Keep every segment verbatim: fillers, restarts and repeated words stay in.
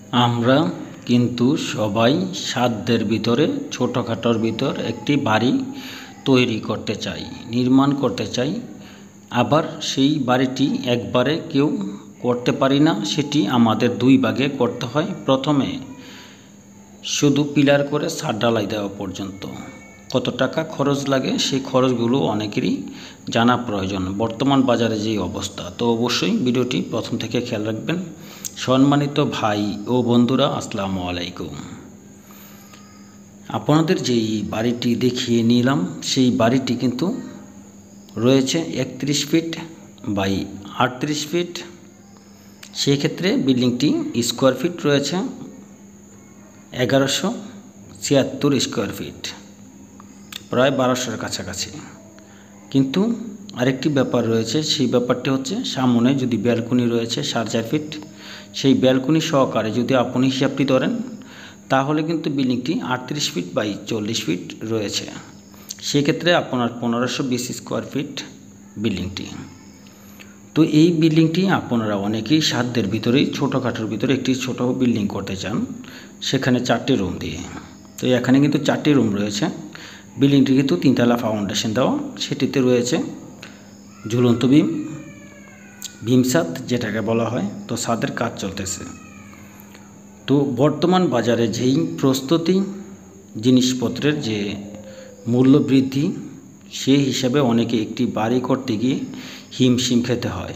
আমরা কিন্তু সবাই সাধ্যের ভিতরে ছোটোখাটোর ভিতর একটি বাড়ি তৈরি করতে চাই, নির্মাণ করতে চাই। আবার সেই বাড়িটি একবারে কেউ করতে পারি না, সেটি আমাদের দুই ভাগে করতে হয়। প্রথমে শুধু পিলার করে ছাদ ঢালাই দেওয়া পর্যন্ত কত টাকা খরচ লাগে সেই খরচগুলো অনেকেরই জানা প্রয়োজন, বর্তমান বাজারে যে অবস্থা। তো অবশ্যই ভিডিওটি প্রথম থেকে খেয়াল রাখবেন। সম্মানিত ভাই ও বন্ধুরা, আসসালামু আলাইকুম। আপনাদের যেই বাড়িটি দেখিয়ে নিলাম সেই বাড়িটি কিন্তু রয়েছে একত্রিশ ফিট বাই আটত্রিশ ফিট। সেক্ষেত্রে বিল্ডিংটি স্কোয়ার ফিট রয়েছে এগারোশো ছিয়াত্তর স্কোয়ার ফিট, প্রায় বারোশোর কাছাকাছি। কিন্তু আরেকটি ব্যাপার রয়েছে, সেই ব্যাপারটি হচ্ছে সামনে যদি ব্যালকনি রয়েছে সাড়ে চার ফিট, সেই ব্যালকনি সহকারে যদি আপনি হিসাবটি ধরেন তাহলে কিন্তু বিল্ডিংটি আটত্রিশ ফিট বাই চল্লিশ ফিট রয়েছে। সেক্ষেত্রে আপনার পনেরোশো বিশ স্কোয়ার ফিট বিল্ডিংটি। তো এই বিল্ডিংটি আপনারা অনেকেই সাধ্যের ভিতরেই ছোটোখাটোর ভিতরে একটি ছোট বিল্ডিং করতে চান, সেখানে চারটি রুম দিয়ে। তো এখানে কিন্তু চারটি রুম রয়েছে। বিল্ডিংটি কিন্তু তিনতলা ফাউন্ডেশন দেওয়া, সেটিতে রয়েছে ঝুলন্ত বিম, বিম ছাদ যেটাকে বলা হয়। তো ছাদের কাজ চলতেছে। তো বর্তমান বাজারে যেই প্রস্তুতি জিনিসপত্রের যে মূল্য বৃদ্ধি, সেই হিসাবে অনেকে একটি বাড়ি করতে গিয়ে হিমশিম খেতে হয়।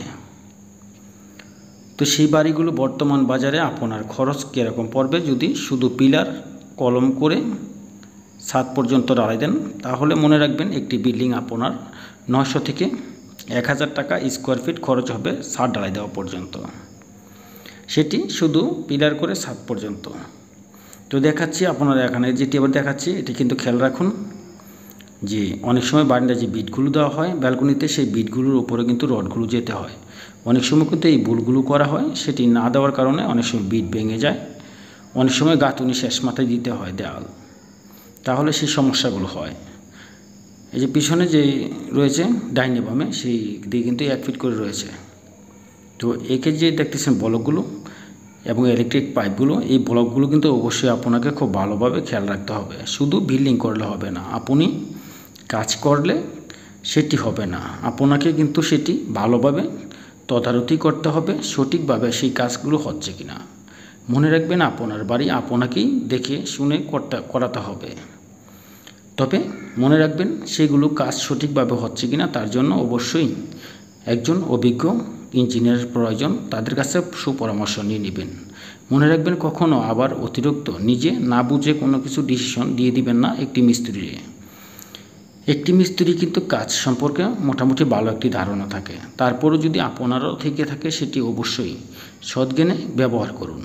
তো সেই বাড়িগুলো বর্তমান বাজারে আপনার খরচ কীরকম পড়বে যদি শুধু পিলার কলম করে ছাদ পর্যন্ত ঢালাই দেন, তাহলে মনে রাখবেন একটি বিল্ডিং আপনার নয়শো থেকে এক হাজার টাকা স্কোয়ার ফিট খরচ হবে ছাদ ঢালাই দেওয়া পর্যন্ত, সেটি শুধু পিলার করে ছাদ পর্যন্ত। তো দেখাচ্ছি আপনারা এখানে যেটি আবার দেখাচ্ছি, এটি কিন্তু খেয়াল রাখুন যে অনেক সময় বারান্দায় যে বিটগুলো দেওয়া হয় ব্যালকনিতে, সেই বিটগুলোর উপরে কিন্তু রডগুলো যেতে হয়। অনেক সময় কিন্তু এই বুলগুলো করা হয়, সেটি না দেওয়ার কারণে অনেক সময় বিট ভেঙে যায়, অনেক সময় গাঁথুনি শেষ মাথায় দিতে হয় দেওয়াল, তাহলে সেই সমস্যাগুলো হয়। এই যে পিছনে যে রয়েছে ডাইনে বামে, সেই দিকে কিন্তু এক ফিট করে রয়েছে। তো একে যে দেখতেছেন ব্লকগুলো এবং ইলেকট্রিক পাইপগুলো, এই ব্লকগুলো কিন্তু অবশ্যই আপনাকে খুব ভালোভাবে খেয়াল রাখতে হবে। শুধু বিল্ডিং করলে হবে না, আপনি কাজ করলে সেটি হবে না, আপনাকে কিন্তু সেটি ভালোভাবে তদারকি করতে হবে, সঠিকভাবে সেই কাজগুলো হচ্ছে কিনা। মনে রাখবেন আপনার বাড়ি আপনাকেই দেখে শুনে করতে করাতে হবে। তবে মনে রাখবেন সেগুলো কাজ সঠিকভাবে হচ্ছে কিনা তার জন্য অবশ্যই একজন অভিজ্ঞ ইঞ্জিনিয়ারের প্রয়োজন, তাদের কাছে সুপরামর্শ নিয়ে নেবেন। মনে রাখবেন কখনও আবার অতিরিক্ত নিজে না বুঝে কোনো কিছু ডিসিশন দিয়ে দিবেন না একটি মিস্ত্রি। একটি মিস্ত্রি কিন্তু কাজ সম্পর্কে মোটামুটি ভালো একটি ধারণা থাকে, তারপরও যদি আপনারও থেকে থাকে সেটি অবশ্যই সৎজ্ঞানে ব্যবহার করুন।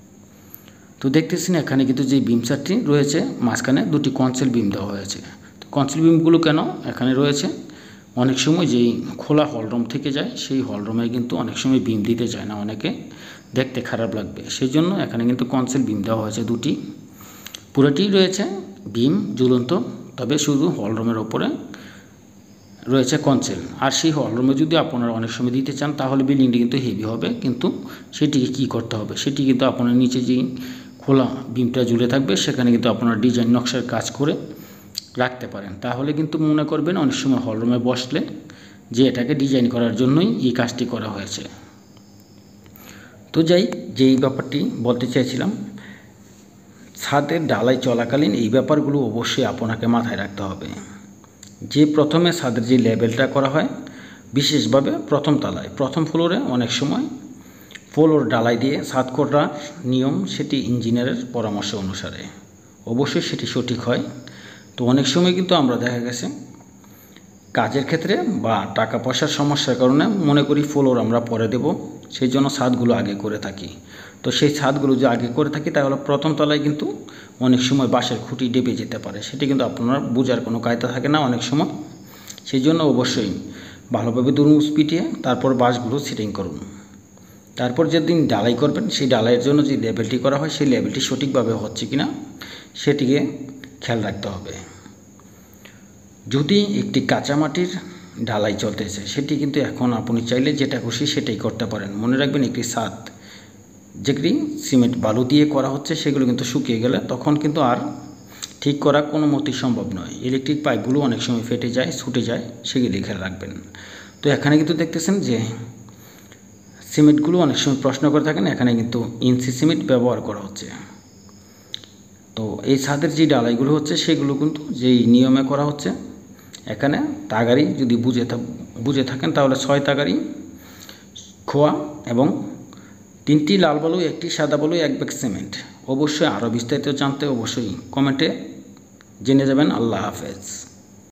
তো দেখতেছেন এখানে কিন্তু যে বিম চারটি রয়েছে মাঝখানে দুটি কনসেল বিম দেওয়া হয়েছে। তো কনসেল বিমগুলো কেন এখানে রয়েছে, অনেক সময় যেই খোলা হলরুম থেকে যায় সেই হলরুমে কিন্তু অনেক সময় বিম দিতে চায় না, অনেকে দেখতে খারাপ লাগবে, সেই জন্য এখানে কিন্তু কনসেল বিম দেওয়া হয়েছে দুটি। পুরোটি রয়েছে বিম ঝুলন্ত, তবে শুধু হলরুমের ওপরে রয়েছে কনসেল। আর সেই হলরুমে যদি আপনারা অনেক সময় দিতে চান তাহলে বিল্ডিংটি কিন্তু হেভি হবে, কিন্তু সেটিকে কী করতে হবে, সেটি কিন্তু আপনার নিচে যেই খোলা বিমটা ঝুলে থাকবে সেখানে কিন্তু আপনারা ডিজাইন নকশার কাজ করে রাখতে পারেন। তাহলে কিন্তু মনে করবেন অনেক সময় হলরুমে বসলে যে এটাকে ডিজাইন করার জন্যই এই কাজটি করা হয়েছে। তো যাই যেই ব্যাপারটি বলতে চাইছিলাম, ছাদের ঢালাই চলাকালীন এই ব্যাপারগুলো অবশ্যই আপনাকে মাথায় রাখতে হবে। যে প্রথমে ছাদের যে লেভেলটা করা হয়, বিশেষভাবে প্রথম তলায় প্রথম ফ্লোরে অনেক সময় ফ্লোর ঢালাই দিয়ে ছাদ করার নিয়ম, সেটি ইঞ্জিনিয়ারের পরামর্শ অনুসারে অবশ্যই সেটি সঠিক হয়। তো অনেক সময় কিন্তু আমরা দেখা গেছে কাজের ক্ষেত্রে বা টাকা পয়সার সমস্যার কারণে মনে করি ফ্লোর আমরা পরে দেব, সেই জন্য ছাদগুলো আগে করে থাকি। তো সেই ছাদগুলো যে আগে করে থাকি তাহলে প্রথম তলায় কিন্তু অনেক সময় বাঁশের খুঁটি ডেবে যেতে পারে, সেটি কিন্তু আপনার বোঝার কোনো কায়দা থাকে না অনেক সময়। সেই জন্য অবশ্যই ভালোভাবে দুরুস পিটিয়ে তারপর বাঁশগুলো সেটিং করুন। তারপর যেদিন ঢালাই করবেন সেই ঢালাইয়ের জন্য যে লেভেলটি করা হয় সেই লেভেলটি সঠিকভাবে হচ্ছে কিনা সেটিকে খেয়াল রাখতে হবে। যদি একটি কাঁচামাটির ঢালাই চলতেছে সেটি কিন্তু এখন আপনি চাইলে যেটা খুশি সেটাই করতে পারেন। মনে রাখবেন একটি ছাদ যেগুলি সিমেন্ট বালু দিয়ে করা হচ্ছে সেগুলো কিন্তু শুকিয়ে গেলে তখন কিন্তু আর ঠিক করা কোনো মতেই সম্ভব নয়। ইলেকট্রিক পাইপগুলো অনেক সময় ফেটে যায়, ছুটে যায়, সেগুলি খেয়াল রাখবেন। তো এখানে কিন্তু দেখতেছেন যে সিমেন্টগুলো অনেক সময় প্রশ্ন করে থাকেন, এখানে কিন্তু ইঞ্চি সিমেন্ট ব্যবহার করা হচ্ছে। তো এই ছাদের যে ডালাইগুলো হচ্ছে সেগুলো কিন্তু যেই নিয়মে করা হচ্ছে, এখানে তাগারি যদি বুঝে বুঝে থাকেন তাহলে ছয় তাগারি খোয়া এবং তিনটি লাল বালু, একটি সাদা বালু, এক ব্যাগ সিমেন্ট। অবশ্যই আরও বিস্তারিত জানতে অবশ্যই কমেন্টে জেনে যাবেন। আল্লাহ হাফেজ।